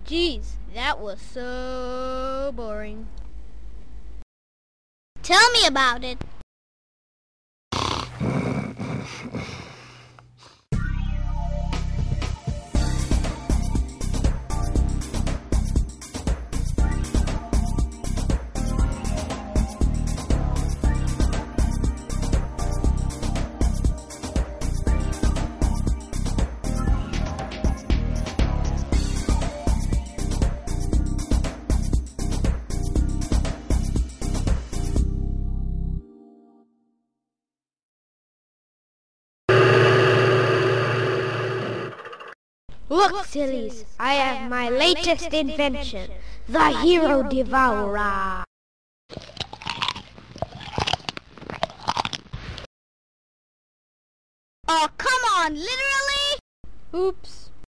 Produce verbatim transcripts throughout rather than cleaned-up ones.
Geez, that was so boring. Tell me about it. Look, sillies, I have my latest invention, the Hero Devourer. Oh, come on, literally? Oops.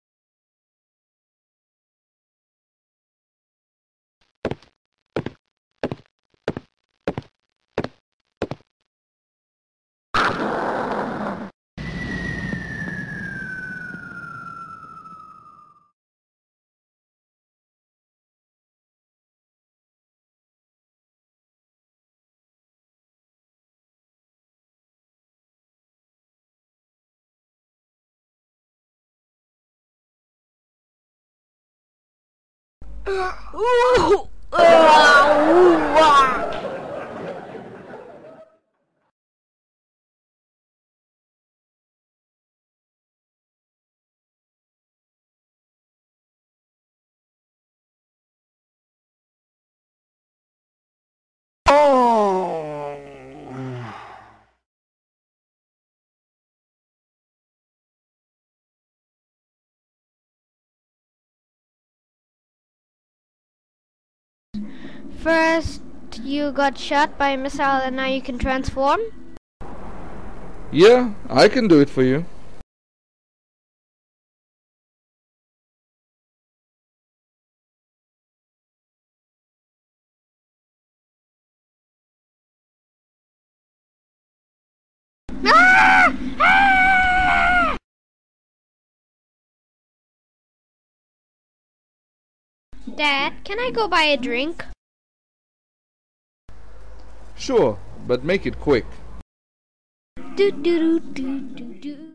Ooh, uh, ooh, ah. First, you got shot by a missile and now you can transform? Yeah, I can do it for you. Ah! Ah! Dad, can I go buy a drink? Sure, but make it quick. Do do do do do do.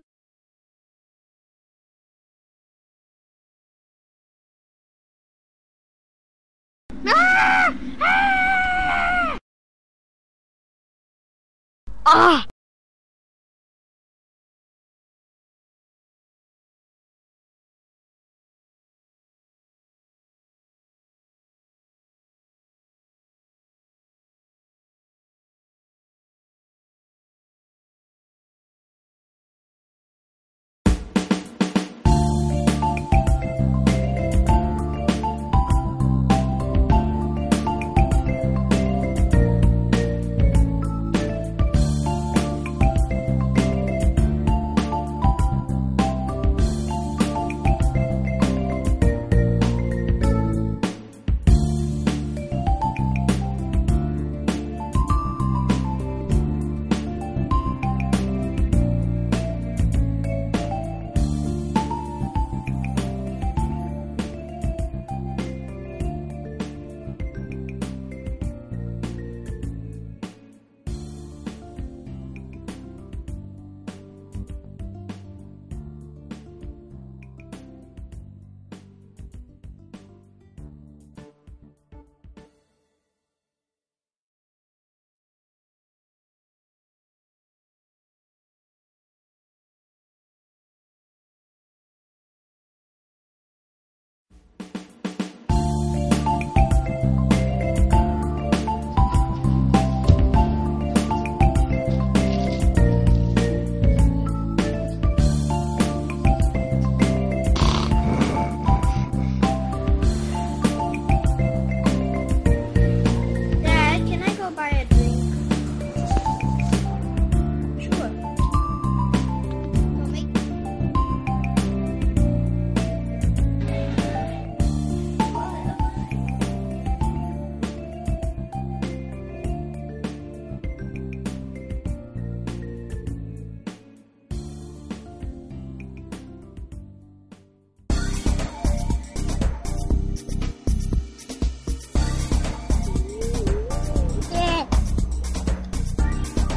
Ah! Ah! Ah!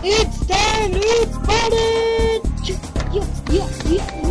It's time to party! Yeah, yeah, yeah,